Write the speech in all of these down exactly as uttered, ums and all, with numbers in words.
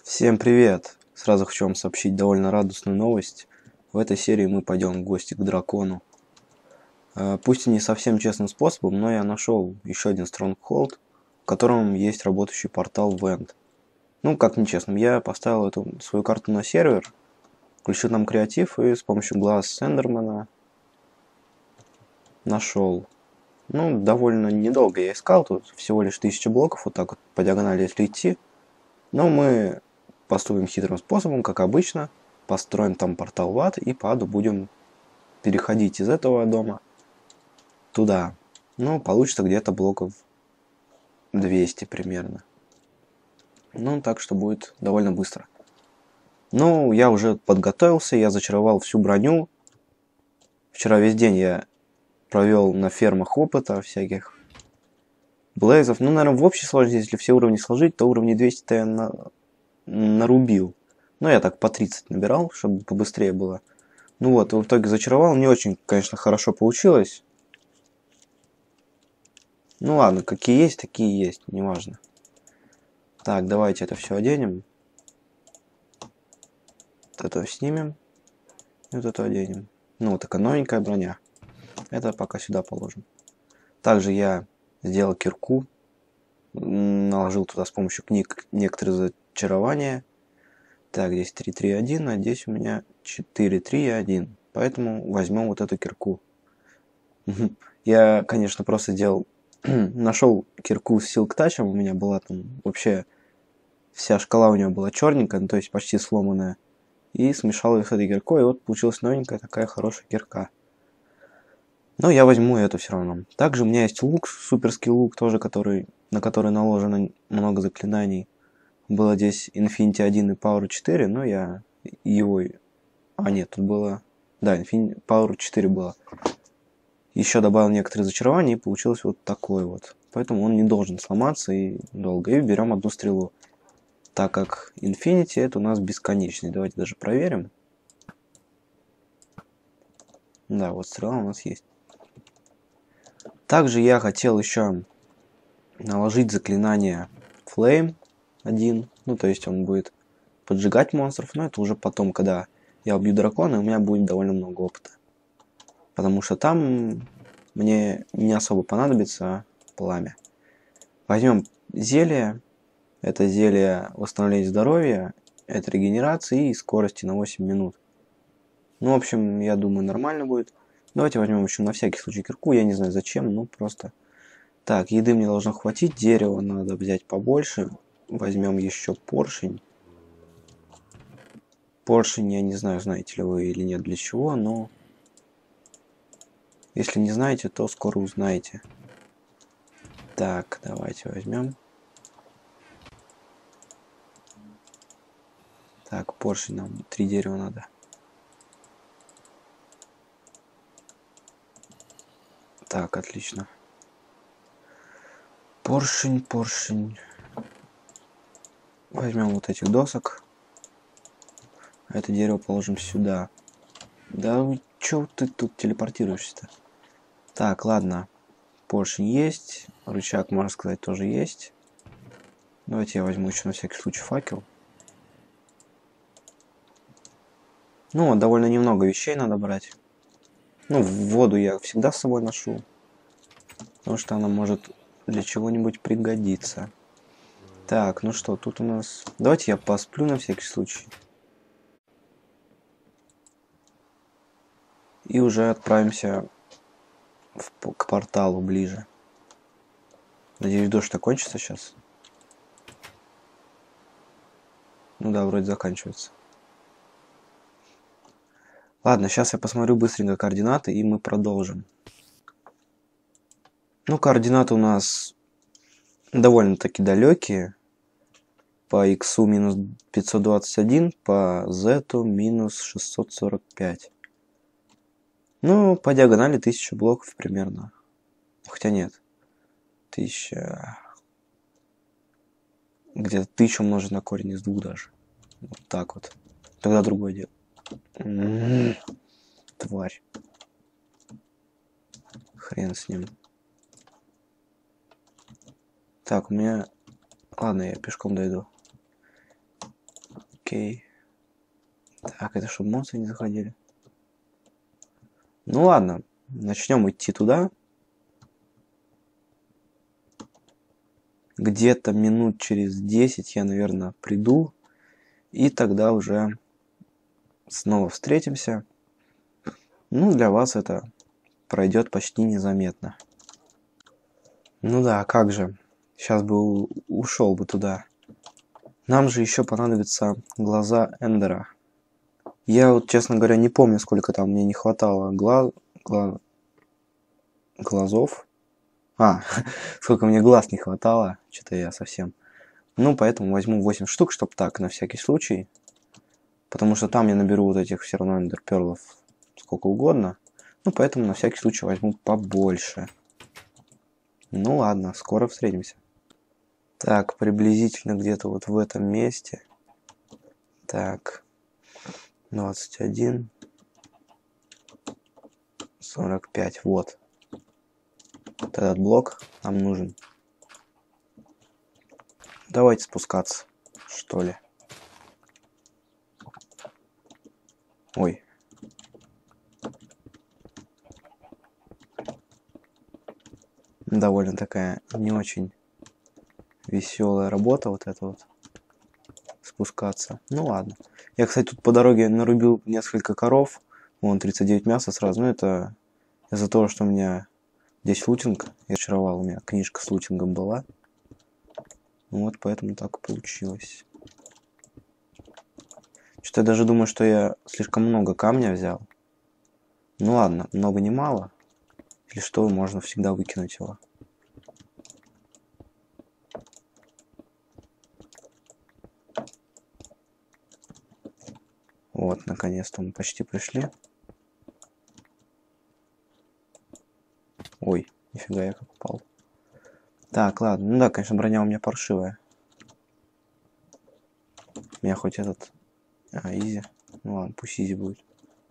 Всем привет! Сразу хочу вам сообщить довольно радостную новость. В этой серии мы пойдем в гости к дракону. Э, Пусть и не совсем честным способом, но я нашел еще один Stronghold, в котором есть работающий портал в End. Ну, как нечестным, я поставил эту свою карту на сервер, включил там креатив и с помощью глаз Эндермана нашел. Ну, довольно недолго я искал, тут всего лишь тысяча блоков, вот так вот по диагонали если идти. Но мы поступим хитрым способом, как обычно. Построим там портал в ад и по аду будем переходить из этого дома туда. Ну, получится где-то блоков двести примерно. Ну, так что будет довольно быстро. Ну, я уже подготовился, я зачаровал всю броню. Вчера весь день я провел на фермах опыта всяких блейзов. Ну, наверное, в общей сложности, если все уровни сложить, то уровни двести-то я на... нарубил. Но я так по тридцать набирал, чтобы побыстрее было. Ну вот, в итоге зачаровал. Не очень, конечно, хорошо получилось. Ну ладно, какие есть, такие есть, неважно. Так, давайте это все оденем. Вот это снимем. И вот это оденем. Ну, вот такая новенькая броня. Это пока сюда положим. Также я сделал кирку. Наложил туда с помощью книг некоторые зачарования. Так, здесь три три один, а здесь у меня четыре три один. Поэтому возьмем вот эту кирку. Я, конечно, просто делал... Нашел кирку с силктачем. У меня была там вообще... Вся шкала у нее была черненькая, ну, то есть почти сломанная. И смешал ее с этой киркой, и вот получилась новенькая такая хорошая кирка. Но я возьму эту все равно. Также у меня есть лук, суперский лук тоже, который, на который наложено много заклинаний. Было здесь Infinity один и Power четыре, но я его... А, нет, тут было... Да, Infinity Power четыре было. Еще добавил некоторые зачарования, и получилось вот такой вот. Поэтому он не должен сломаться и долго. И берем одну стрелу. Так как Infinity это у нас бесконечный. Давайте даже проверим. Да, вот стрела у нас есть. Также я хотел еще наложить заклинание Flame один. Ну, то есть он будет поджигать монстров. Но это уже потом, когда я убью дракона, у меня будет довольно много опыта. Потому что там мне не особо понадобится пламя. Возьмем зелье. Это зелье восстановления здоровья, это регенерации и скорости на восемь минут. Ну, в общем, я думаю, нормально будет. Давайте возьмем еще на всякий случай кирку. Я не знаю зачем, ну просто. Так, еды мне должно хватить. Дерево надо взять побольше. Возьмем еще поршень. Поршень, я не знаю, знаете ли вы или нет для чего, но... Если не знаете, то скоро узнаете. Так, давайте возьмем. Так, поршень нам три дерева надо. Так, отлично. Поршень, поршень. Возьмем вот этих досок. Это дерево положим сюда. Да чё ты тут телепортируешься-то? Так, ладно. Поршень есть. Рычаг, можно сказать, тоже есть. Давайте я возьму еще на всякий случай факел. Ну, довольно немного вещей надо брать. Ну, воду я всегда с собой ношу. Потому что она может для чего-нибудь пригодиться. Так, ну что, тут у нас... Давайте я посплю на всякий случай. И уже отправимся в... к порталу ближе. Надеюсь, дождь окончится сейчас. Ну да, вроде заканчивается. Ладно, сейчас я посмотрю быстренько координаты, и мы продолжим. Ну, координаты у нас довольно-таки далекие. По x минус пятьсот двадцать один, по z минус шестьсот сорок пять. Ну, по диагонали тысяча блоков примерно. Хотя нет. тысяча... Где-то тысяча умножить на корень из двух даже. Вот так вот. Тогда другое дело. М-м-м, тварь. Хрен с ним. Так, у меня... Ладно, я пешком дойду. Окей. Так, это чтобы монстры не заходили. Ну ладно, начнем идти туда. Где-то минут через десять я, наверное, приду. И тогда уже снова встретимся. Ну, для вас это пройдет почти незаметно. Ну да, как же. Сейчас бы ушел бы туда. Нам же еще понадобятся глаза Эндера. Я вот, честно говоря, не помню, сколько там мне не хватало гла... Гла... глазов. А, сколько мне глаз не хватало. Что-то я совсем... Ну, поэтому возьму восемь штук, чтобы так, на всякий случай. Потому что там я наберу вот этих все равно эндерперлов сколько угодно. Ну, поэтому на всякий случай возьму побольше. Ну ладно, скоро встретимся. Так, приблизительно где-то вот в этом месте. Так, двадцать один, сорок пять, вот. Вот этот блок нам нужен. Давайте спускаться, что ли. Ой. Довольно такая не очень веселая работа вот эта вот. Спускаться. Ну ладно. Я, кстати, тут по дороге нарубил несколько коров. Вон, тридцать девять мяса сразу. Ну, это из-за того, что у меня здесь лутинг. Я очаровал, у меня книжка с лутингом была. Вот, поэтому так получилось. Что-то я даже думаю, что я слишком много камня взял. Ну ладно, много не мало. Если что, можно всегда выкинуть его. Вот, наконец-то мы почти пришли. Ой, нифига я как упал. Так, ладно. Ну да, конечно, броня у меня паршивая. У меня хоть этот... А, изи. Ну ладно, пусть изи будет.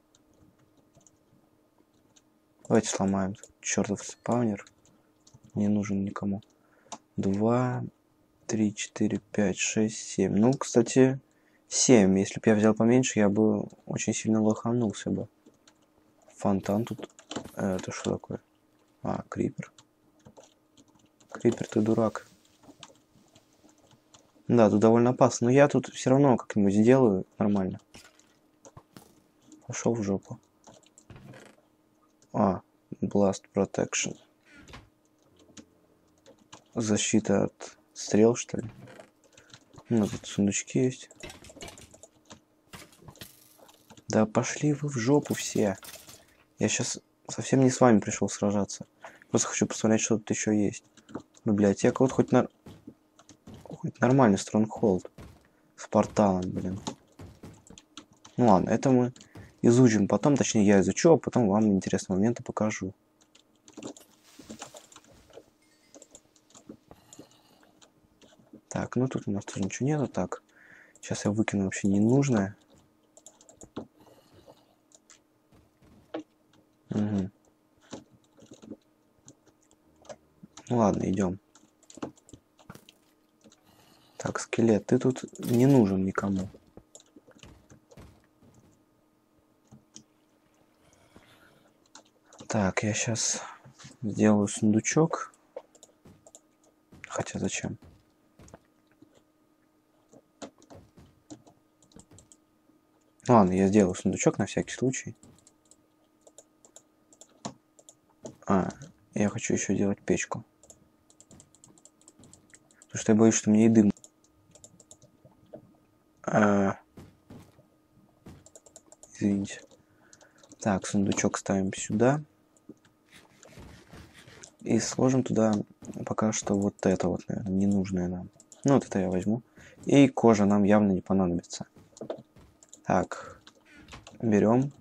Давайте сломаем. Чертов спаунер. Не нужен никому. Два, три, четыре, пять, шесть, семь. Ну, кстати, семь. Если бы я взял поменьше, я бы очень сильно лоханулся бы. Фонтан тут. Это что такое? А, крипер. Крипер, ты дурак. Да, тут довольно опасно. Но я тут все равно как-нибудь сделаю нормально. Пошел в жопу. А, Blast Protection. Защита от стрел, что ли? Ну, тут сундучки есть. Да пошли вы в жопу все. Я сейчас совсем не с вами пришел сражаться. Просто хочу посмотреть, что тут еще есть. Библиотека. Вот хоть, на... хоть нормальный стронгхолд. С порталом, блин. Ну ладно, это мы изучим потом. Точнее, я изучу, а потом вам интересные моменты покажу. Так, ну тут у нас тоже ничего нету. Так, сейчас я выкину вообще ненужное. Угу. Ну ладно, идем. Так, скелет, ты тут не нужен никому. Так, я сейчас сделаю сундучок. Хотя зачем? Ладно, я сделаю сундучок на всякий случай. А, я хочу еще делать печку. Потому что я боюсь, что мне еды... А... Извините. Так, сундучок ставим сюда. И сложим туда пока что вот это вот, наверное, ненужное нам. Ну, вот это я возьму. И кожа нам явно не понадобится. Так, берем.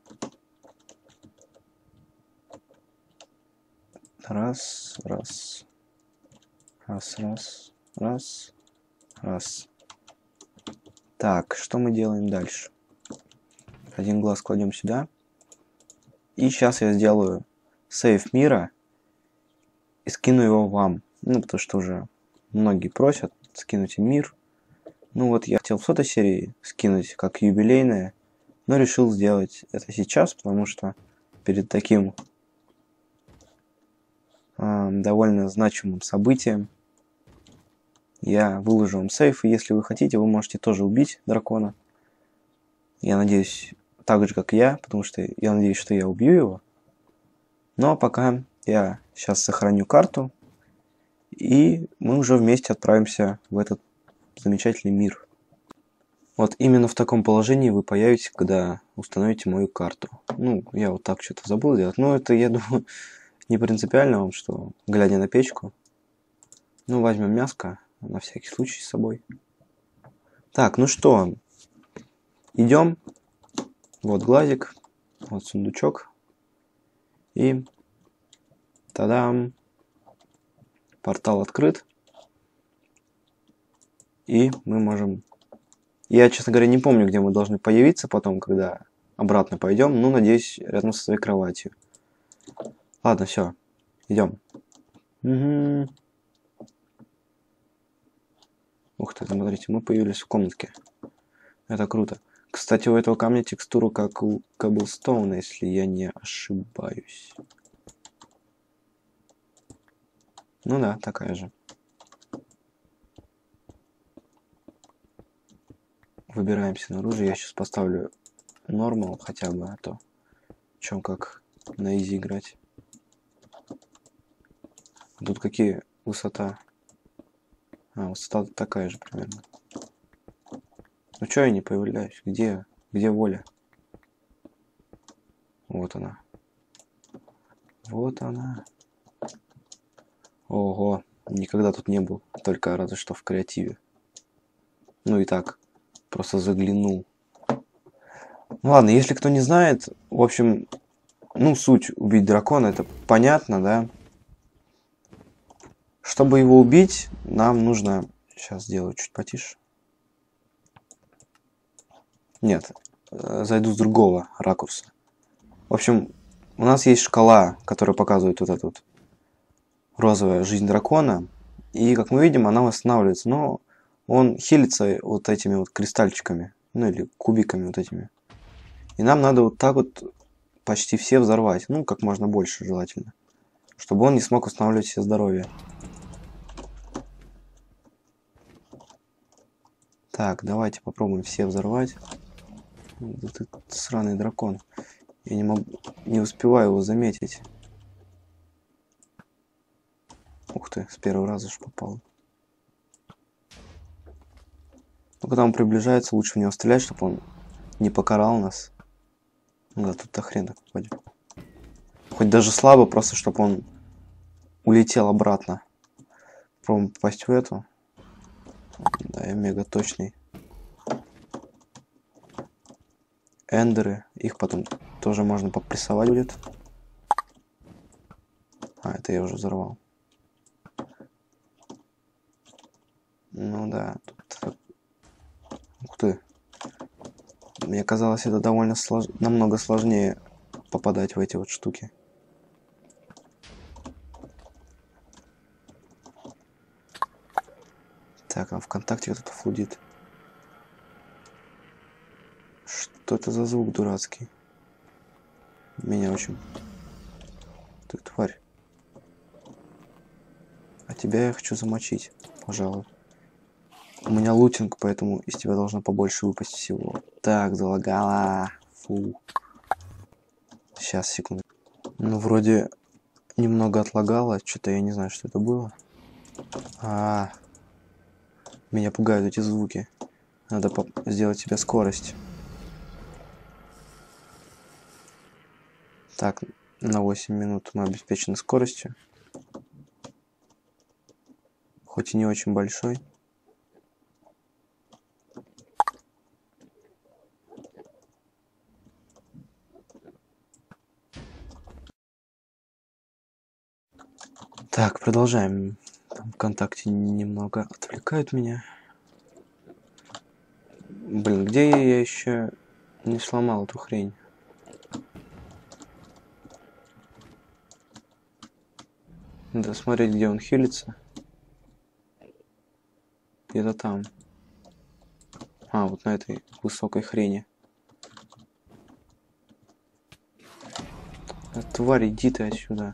Раз, раз. Раз, раз, раз, раз. Так, что мы делаем дальше? Один глаз кладем сюда. И сейчас я сделаю сейв мира. И скину его вам. Ну, потому что уже многие просят скинуть им мир. Ну вот я хотел в сотой серии скинуть как юбилейное, но решил сделать это сейчас, потому что перед таким э, довольно значимым событием я выложу вам сейф, и если вы хотите, вы можете тоже убить дракона. Я надеюсь, так же, как я, потому что я надеюсь, что я убью его. Но пока я сейчас сохраню карту, и мы уже вместе отправимся в этот замечательный мир. Вот именно в таком положении вы появитесь, когда установите мою карту. Ну, я вот так что-то забыл делать. Но это, я думаю, не принципиально вам, что глядя на печку. Ну, возьмем мяско на всякий случай с собой. Так, ну что, идем. Вот глазик, вот сундучок. И тадам! Портал открыт. И мы можем... Я, честно говоря, не помню, где мы должны появиться потом, когда обратно пойдем. Ну, надеюсь, рядом со своей кроватью. Ладно, все, идем. Угу. Ух ты, смотрите, мы появились в комнатке. Это круто. Кстати, у этого камня текстура как у Cobblestone, если я не ошибаюсь. Ну да, такая же. Выбираемся наружу. Я сейчас поставлю нормал хотя бы, а то чем как на изи играть. Тут какие высота? А, высота такая же примерно. Ну чё я не появляюсь? Где? Где воля? Вот она. Вот она. Ого, никогда тут не был. Только разве что в креативе. Ну и так, просто заглянул. Ну ладно, если кто не знает, в общем, ну суть убить дракона, это понятно, да? Чтобы его убить, нам нужно... Сейчас сделаю чуть потише. Нет, зайду с другого ракурса. В общем, у нас есть шкала, которая показывает вот эту вот розовая жизнь дракона. И, как мы видим, она восстанавливается. Но он хилится вот этими вот кристальчиками. Ну, или кубиками вот этими. И нам надо вот так вот почти все взорвать. Ну, как можно больше желательно. Чтобы он не смог восстанавливать себе здоровье. Так, давайте попробуем все взорвать. Да ты сраный дракон. Я не могу, не успеваю его заметить. Ух ты, с первого раза же попал. Но когда он приближается, лучше в него стрелять, чтобы он не покарал нас. Ну да, тут-то хрен так попадет. Хоть даже слабо, просто чтобы он улетел обратно. Попробуем попасть в эту. Да, я мега точный. Эндеры. Их потом тоже можно попрессовать будет. А, это я уже взорвал. Ну да. Тут... Ух ты. Мне казалось, это довольно слож... намного сложнее попадать в эти вот штуки. Так, а ВКонтакте кто-то флудит. Что это за звук дурацкий? Меня очень... Ты тварь. А тебя я хочу замочить, пожалуй. У меня лутинг, поэтому из тебя должно побольше выпасть всего. Так, залагала. Фу. Сейчас, секунду. Ну, вроде немного отлагало. Что-то я не знаю, что это было. А, -а, -а. Меня пугают эти звуки. Надо сделать себе скорость. Так, на восемь минут мы обеспечены скоростью. Хоть и не очень большой. Так, продолжаем. Там ВКонтакте немного отвлекают меня. Блин, где я еще не сломал эту хрень? Надо смотреть, где он хилится. Где-то там. А, вот на этой высокой хрени. А, тварь, иди ты отсюда.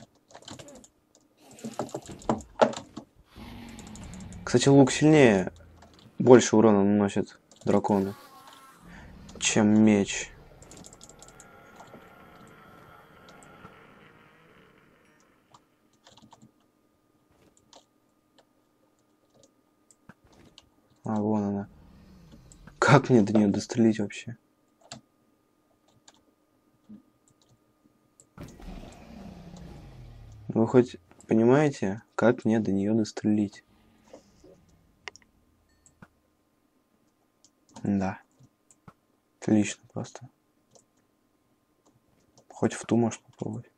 Кстати, лук сильнее, больше урона наносит дракону, чем меч. А, вон она. Как мне до нее дострелить вообще? Вы хоть понимаете, как мне до нее дострелить? Да. Отлично просто. Хоть в ту можешь попробовать.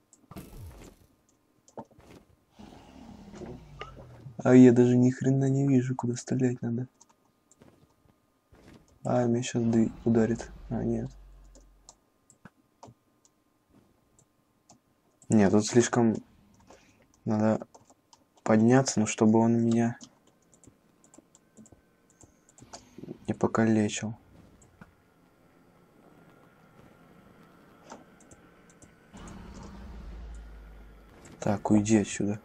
А я даже ни хрена не вижу, куда стрелять надо. А, меня сейчас ударит. А, нет. Нет, тут слишком надо подняться, но чтобы он меня не покалечил. Так, уйди отсюда.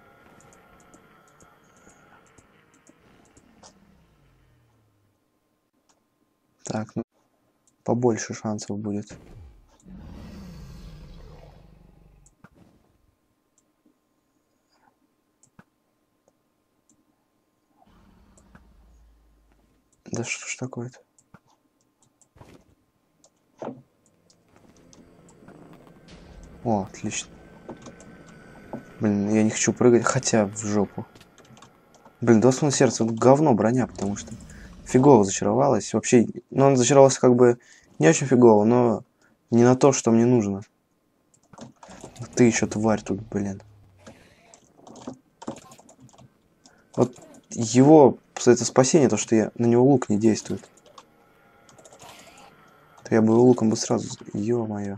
Так, ну, побольше шансов будет. Да что ж такое-то? О, отлично. Блин, я не хочу прыгать, хотя в жопу. Блин, Досман сердце, вот говно броня, потому что фигово зачаровалась. Вообще, ну, он зачаровался как бы не очень фигово, но не на то, что мне нужно. Ты еще тварь тут, блин. Вот его, это спасение, то, что я на него лук не действует. То я бы его луком бы сразу... Ё-моё.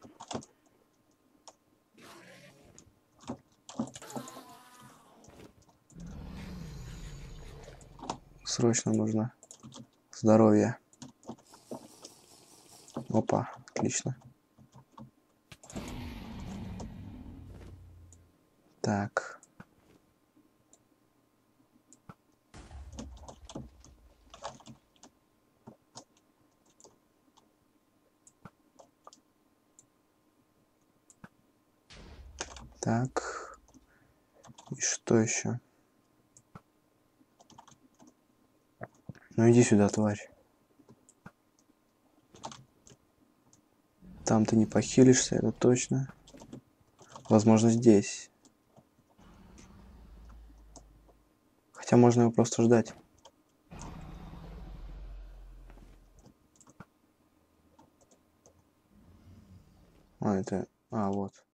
Срочно нужно здоровье. Опа, отлично. Так. Так. И что еще? Ну иди сюда, тварь. Там ты не похилишься, это точно. Возможно, здесь. Хотя можно его просто ждать. А, это... А, вот.